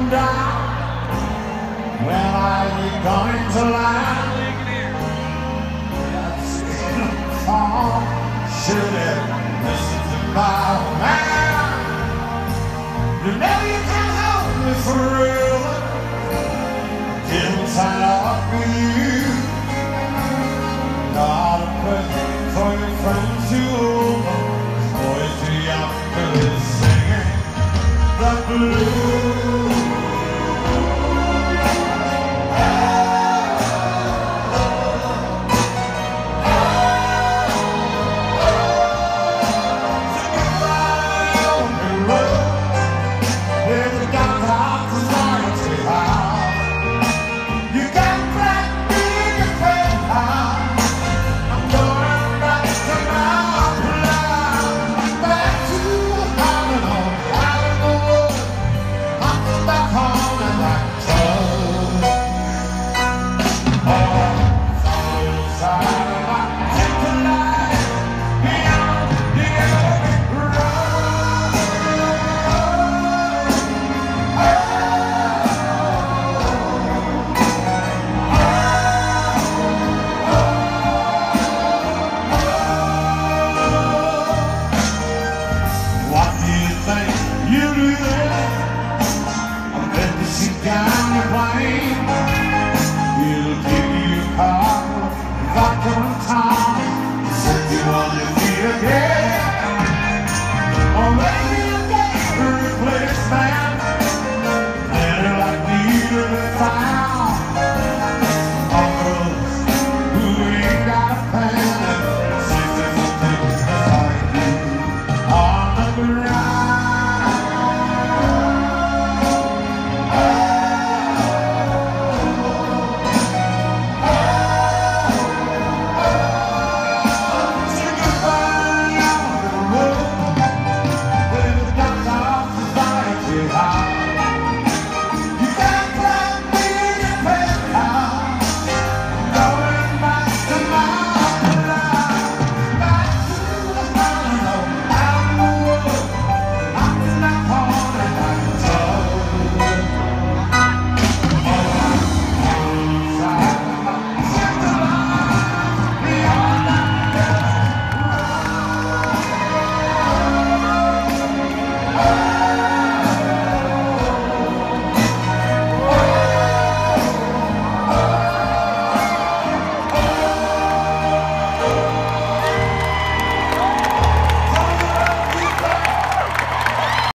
down. When are you going to land? That's in a farm. Should have listened to my man. You know you can't hold me through. Didn't sign up with you. Not a present for your friends too old. Boys too young to be singing the blues.